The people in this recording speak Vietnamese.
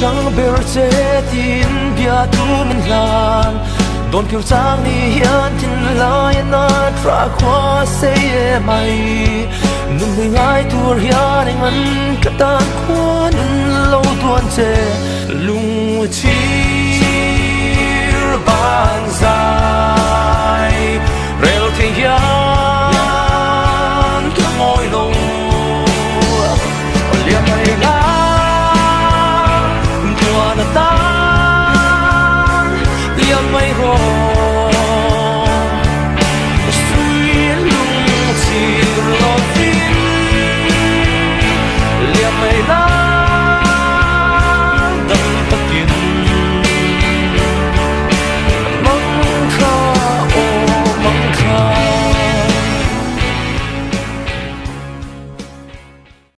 trăng bèo chế tin bia tu mình lan đồn kiều trang ni hiền tin lai na tra khoa say mai nun người ngay tu hiền anh man cả tan khoa nun lâu tuan chế lung chi ban ra